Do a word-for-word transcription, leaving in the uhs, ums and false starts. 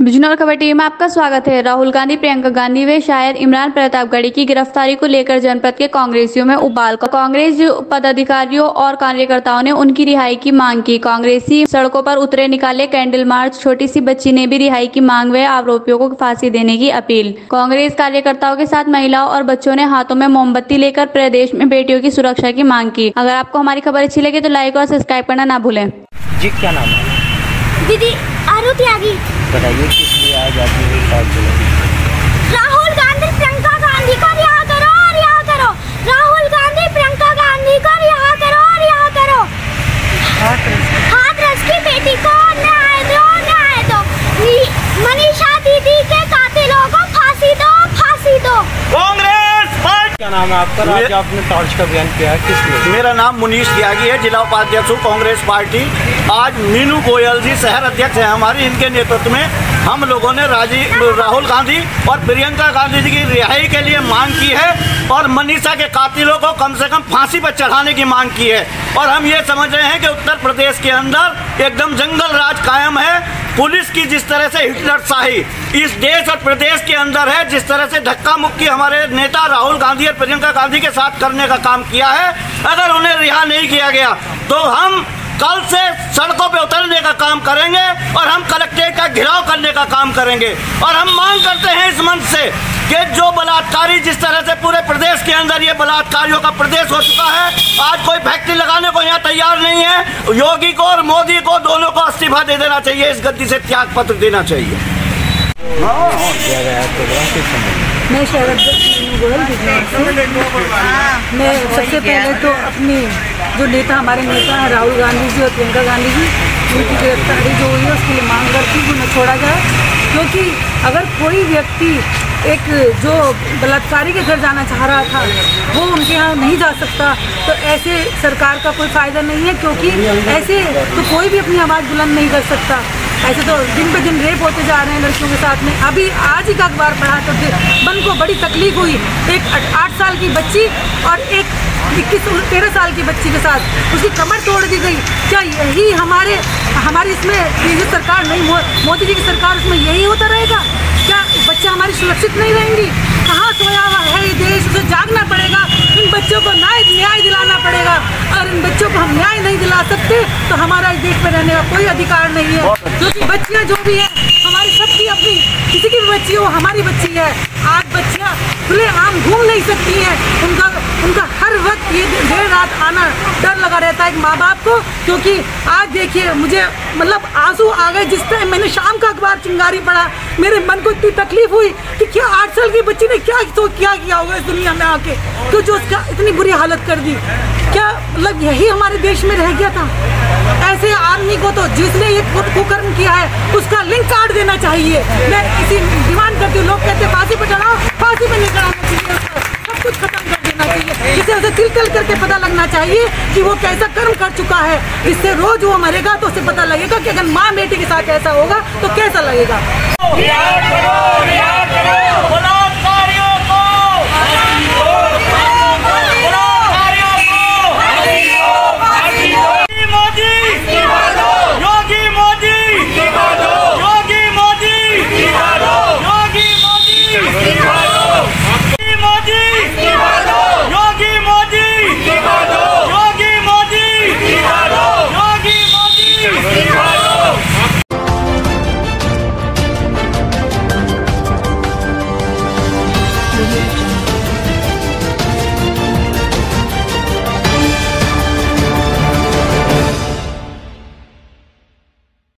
बिजनौर खबर टीवी में आपका स्वागत है। राहुल गांधी, प्रियंका गांधी व शायर इमरान प्रतापगढ़ी की गिरफ्तारी को लेकर जनपद के कांग्रेसियों में उबाल। कांग्रेस पदाधिकारियों और कार्यकर्ताओं ने उनकी रिहाई की मांग की। कांग्रेसी सड़कों पर उतरे, निकाले कैंडल मार्च। छोटी सी बच्ची ने भी रिहाई की मांग व आरोपियों को फांसी देने की अपील। कांग्रेस कार्यकर्ताओं के साथ महिलाओं और बच्चों ने हाथों में मोमबत्ती लेकर प्रदेश में बेटियों की सुरक्षा की मांग की। अगर आपको हमारी खबर अच्छी लगे तो लाइक और सब्सक्राइब करना ना भूलें। जी, क्या नाम है? दीदी आरू त्यागी। बताइए किस लिए आज आप मेरे साथ चले? राहुल गांधी प्रियंका गांधी को रिहा करो और रिहा करो। राहुल गांधी प्रियंका गांधी को रिहा करो और रिहा करो। हाथरस की बेटी को न्याय दो, न्याय दो। मनीषा दीदी के कातिलों को फांसी दो, फांसी दो। कांग्रेस क्या नाम है आपका? आज आपने टॉर्च का बयान किया है, किस लिए? मेरा नाम मुनीश त्यागी है, जिला उपाध्यक्ष हूँ कांग्रेस पार्टी। आज मीनू गोयल जी शहर अध्यक्ष हैं हमारी, इनके नेतृत्व में हम लोगों ने राजीव राहुल गांधी और प्रियंका गांधी जी की रिहाई के लिए मांग की है और मनीषा के कातिलों को कम से कम फांसी पर चढ़ाने की मांग की है। और हम ये समझ रहे हैं कि उत्तर प्रदेश के अंदर एकदम जंगल राज कायम है। पुलिस की जिस तरह से हिटलरशाही इस देश और प्रदेश के अंदर है, जिस तरह से धक्का मुक्की हमारे नेता राहुल गांधी और प्रियंका गांधी के साथ करने का काम किया है, अगर उन्हें रिहा नहीं किया गया तो हम कल से सड़कों पे उतरने का काम करेंगे और हम कलेक्ट्रेट का घेराव करने का काम करेंगे। और हम मांग करते हैं इस मंच से कि जो बलात्कारी, जिस तरह से पूरे प्रदेश के अंदर ये बलात्कारियों का प्रदेश हो चुका है, आज कोई फैक्ट्री लगाने को यहाँ तैयार नहीं है। योगी को और मोदी को दोनों को इस्तीफा दे देना चाहिए, इस गद्दी से त्याग पत्र देना चाहिए। मैं शहर अध्यक्ष मीनू गोयल मैं सबसे पहले तो अपनी जो नेता हमारे नेता हैं राहुल गांधी जी और प्रियंका गांधी जी, उनकी गिरफ्तारी जो हुई है उसके लिए मांग करती हूँ उन्हें छोड़ा जाए। क्योंकि अगर कोई व्यक्ति एक जो बलात्कारी के घर जाना चाह रहा था वो उनके यहाँ नहीं जा सकता, तो ऐसे सरकार का कोई फ़ायदा नहीं है। क्योंकि ऐसे तो कोई भी अपनी आवाज़ बुलंद नहीं कर सकता। ऐसे तो दिन पे दिन रेप होते जा रहे हैं लड़कियों के साथ में। अभी आज ही का अखबार पढ़ा तो मन को बड़ी तकलीफ हुई, एक आठ साल की बच्ची और एक इक्कीस तेरह साल की बच्ची के साथ उसकी कमर तोड़ दी गई। क्या यही हमारे हमारी इसमें ये सरकार नहीं, मो, मोदी जी की सरकार उसमें यही होता रहेगा? क्या बच्चा हमारी सुरक्षित नहीं रहेंगी? कहाँ सोया हुआ है ये देश, उसे जागना पड़ेगा। इन बच्चों को न्याय न्याय दिलाना पड़ेगा। और इन बच्चों को हम न्याय नहीं दिला सकते तो हमारा इस देश में रहने का कोई अधिकार नहीं है। क्योंकि बच्चियाँ जो भी हैं हमारी सबकी अपनी, किसी की भी बच्ची हो हमारी बच्ची है। आज बच्चियाँ खुले आम घूम नहीं सकती हैं। उनका उनका हर वक्त ये देर रात आना डर लगा रहता है एक माँ बाप को। क्योंकि आज देखिए मुझे मतलब आंसू आ गए जिस टाइम मैंने शाम का अखबार चिंगारी पढ़ा। मेरे मन को इतनी तकलीफ हुई कि क्या आठ साल की बच्ची ने क्या तो क्या किया होगा इस दुनिया में आके, तो जो उसका इतनी बुरी हालत कर दी। क्या मतलब यही हमारे देश में रह गया था? ऐसे आदमी को तो जिसने ये कुकर्म किया है उसका लिंक काट देना चाहिए। मैं इसी डिमांड करती हूँ। लोग कहते हैं फांसी पर चढ़ाओ, फांसी पर नहीं चढ़ाना चाहिए, सब कुछ खत्म कर देना चाहिए। जिसे उसे तिल तिल करके पता लगना चाहिए कि वो कैसा कर्म कर चुका है। इससे रोज वो मरेगा तो उसे पता लगेगा कि अगर माँ बेटी के साथ ऐसा होगा तो कैसा लगेगा।